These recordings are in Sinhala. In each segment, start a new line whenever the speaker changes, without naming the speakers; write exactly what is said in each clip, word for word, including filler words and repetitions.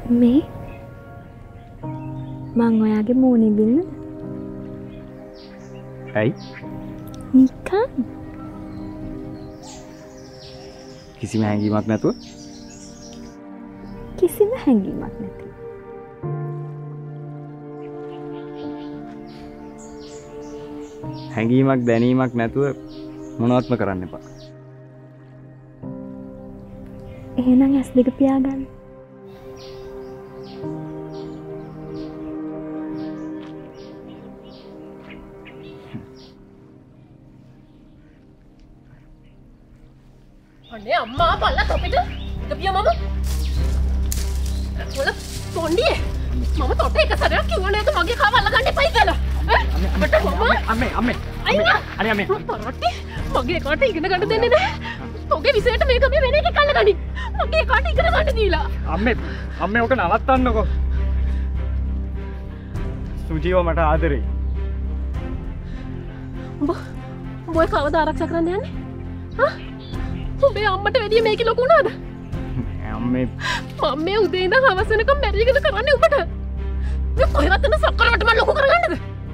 මේ මං ඔයාගේ මූණේ බින්නද?
ඇයි?
නිකන්
කිසිම හැඟීමක් නැතුව?
කිසිම හැඟීමක් නැති.
හැඟීමක් දැනීමක් නැතුව මොනවත්ම කරන්න එපා.
එහෙනම් ඇස් දෙක පියාගන්න.
අනේ අම්මා බලලා තොපිට ගියා මම. වල තොණ්ඩියේ මම තොට එක සැරයක් කිව්වා නේද මගේ කව අල්ලගන්න එපයි කියලා.
අම්මේ අම්මේ අම්මේ අනේ අම්මේ
පරට්ටි මගේ කට ඉගෙන ගන්න දෙන්නේ නැහැ. ඔගේ විසයට මේක මේ වෙන එකක් අල්ලගනි. මගේ කට ඉගෙන ගන්න දීලා.
අම්මේ අම්මේ ඔක නවත්තන්නකෝ. සුජීව මට ආදරේ.
උඹ උඹ කවදා ආරක්ෂා කරන්න යන්නේ? හා? උඹේ අම්මට වැඩිය මේක ලොකු වුණාද?
අම්මේ
මම මේ උදේ ඉඳන් හවස වෙනකම් මැරිගෙන කරන්නේ උඹට. මේ කොහෙවත් යන සක්කරවට මම ලොකු කරගන්නද?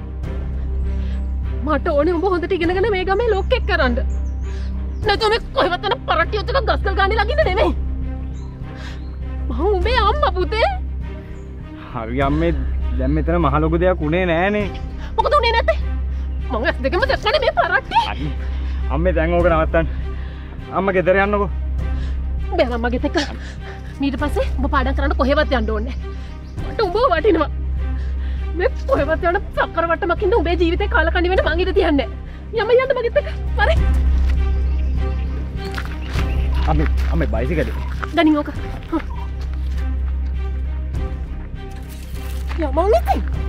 මට ඕනේ උඹ හොඳට ඉගෙනගෙන මේ ගමේ ලොක්ෙක් කරන්න. නැත්නම් මේ කොහෙවත් යන පරට්ටියොත් එක ගස්කල් ගානේ ළඟින්ද නෙමෙයි. මම උඹේ අම්මා පුතේ.
හරි අම්මේ දැන් මෙතන මහ ලොකු දෙයක් උනේ නෑනේ.
මොකද උනේ නැත්තේ? මම ඇස් දෙකම දැක්කනේ මේ පරට්ටිය.
හරි අම්මේ දැන් ඕක නවත්තන්න. අම්මා ගෙදර යන්නකෝ.
බෑ මම ගෙත එක්ක. ඊට පස්සේ ඔබ පාඩම් කරන්න කොහෙවත් යන්න ඕනේ නෑ. මට උඹව වටිනවා. මේ කොහෙවත් යන සක්කර වට්ටමක් ඉන්න උඹේ ජීවිතේ කාලකණ්ණි වෙන්න මං ඉඳ තියන්නේ. යම යන්න මගෙත් එක්ක. හරි.
අම්මේ අම්මේ බයිසිකලේ.
ගනින් ඕක. යමෝ නිකන්.